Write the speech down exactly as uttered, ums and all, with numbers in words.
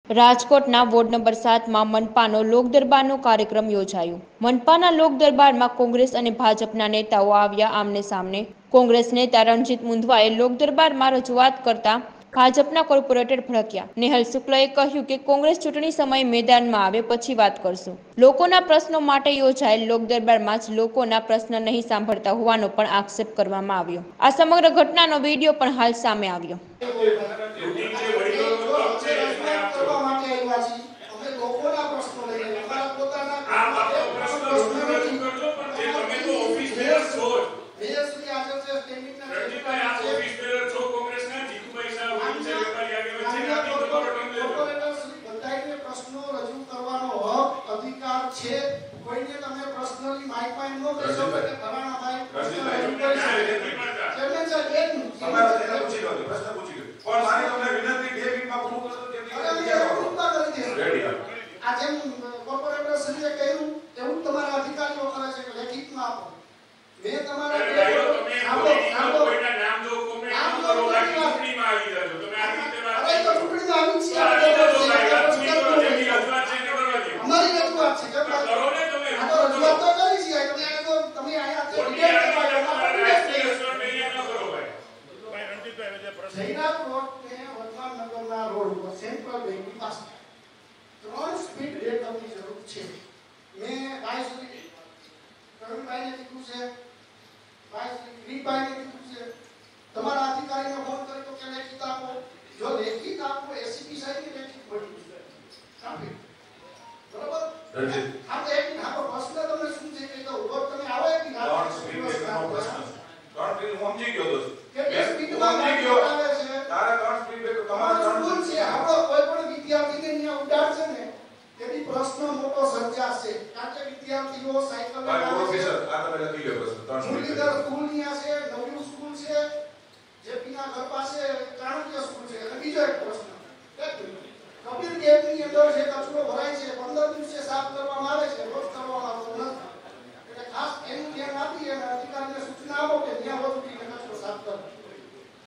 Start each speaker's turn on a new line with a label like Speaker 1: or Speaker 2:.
Speaker 1: રાજકોટના ward number સાતમાં મનપાનો લોકદરબારનો કાર્યક્રમ યોજાયો। મનપાના લોકદરબારમાં કોંગ્રેસ અને ભાજપના નેતાઓ આવ્યા આમને સામને। કોંગ્રેસ નેતા રણજીત મુંદવાએ લોકદરબારમાં રજૂઆત કરતા ભાજપના કોર્પોરેટર ભડક્યા। નેહલ શુક્લએ કહ્યું કે કોંગ્રેસ ચૂંટણી સમયે મેદાનમાં આવે પછી વાત કરશું। લોકોના પ્રશ્નો માટે યોજાયેલ લોકદરબારમાં જ લોકોના પ્રશ્ન નહીં સાંભળતા હોવાનો પણ આક્ષેપ કરવામાં આવ્યો। આ સમગ્ર ઘટનાનો વિડીયો પણ હાલ સામે આવ્યો।
Speaker 2: કોઈને તમે પર્સનલી માઈક માં નો કહેશો કે ફલાણા ભાઈ ચેરમેન સાહેબ એક મિનિટ તમારે તેને પૂછી લો પ્રશ્ન પૂછી લો પણ મારી તમને વિનંતી બે મિનિટમાં પૂરું કરશો કે રેડી આ જેમ કોર્પોરેટર શ્રીએ કહ્યું એવું તમારા અધિકારીઓ કરે છે કે લેખિતમાં આપો મેં તમારા આપો આપો કોઈના નામ જો કોમેન્ટ ન કરો બાકી ચૂંટણીમાં આવી જાજો તમે આ રીતે વાત અરે તો ચૂંટણીમાં આવી છે અમારી રજૂઆત છે કે કરો ને તમે આ તો રજૂઆત તો કરી છે તમે આ તો તમે આયા તે ડિબેટ કરવા જયનાથ રોડ ને વર્તમાન નગરના રોડ ઉપર સેન્ટ્રલ બેંકની પાસે ત્રણ સ્પીડ બ્રેકરની જરૂર છે। મેં ભાઈ સુધી કરણભાઈને કીધું છે, ભાઈ શ્રી ગ્રીનભાઈને કીધું છે, તમારા અધિકારીને ફોન કરી તો કે લેખિત આપો। જો લેખિત આપો એસીપી સાહેબને લેખિત મળ્યું છે ટ્રાફિક બરોબર રણજીત આ તો એક આપો પ્રશ્ન તમને શું છે કે તો ઉપર તમે આવો એક ત્રણ સ્પીડ બ્રેકરનો પ્રશ્ન ત્રણ સ્પીડ હું સમજી ગયો દોસ્ત કે સ્પીડમાં સમજી ગયો આવે છે તારે ત્રણ સ્પીડ બ્રેકર તમારો સ્કૂલ છે આપણો કોઈ પણ વિદ્યાર્થીને અહીંયા ઉડાડશે ને તેની પ્રશ્ન મોટો સર્જાશે કારણ કે વિદ્યાર્થીઓ સાયકલ લઈને પ્રોફેસર આ તમે લખી લો પ્રશ્ન ત્રણ સ્પીડ બ્રેકર સ્કૂલ ની આ છે નવયુગ સ્કૂલ છે જેપીના ઘર પાસે ચાણક્ય